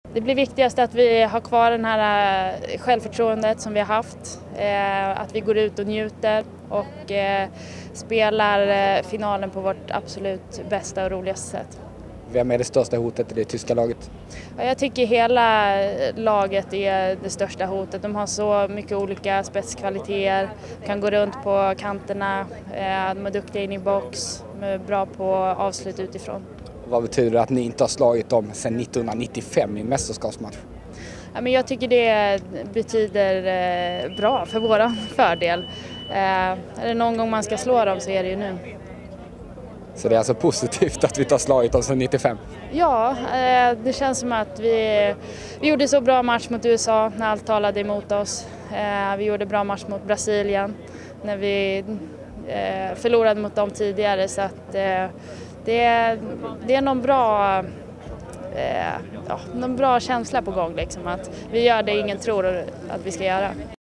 Det blir viktigast att vi har kvar den här självförtroendet som vi har haft. Att vi går ut och njuter och spelar finalen på vårt absolut bästa och roligaste sätt. Vem är det största hotet i det tyska laget? Jag tycker hela laget är det största hotet. De har så mycket olika spetskvaliteter, kan gå runt på kanterna, de är duktiga in i box, de är bra på avslut utifrån. Vad betyder det att ni inte har slagit dem sedan 1995 i mästerskapsmatch? Ja, men jag tycker det betyder bra för våran fördel. Är det någon gång man ska slå dem så är det ju nu. Så det är alltså positivt att vi inte har slagit dem sedan 95? Ja, det känns som att vi gjorde så bra match mot USA när allt talade emot oss. Vi gjorde bra match mot Brasilien när vi förlorade mot dem tidigare. Så att det är någon bra känsla på gång liksom, att vi gör det ingen tror att vi ska göra.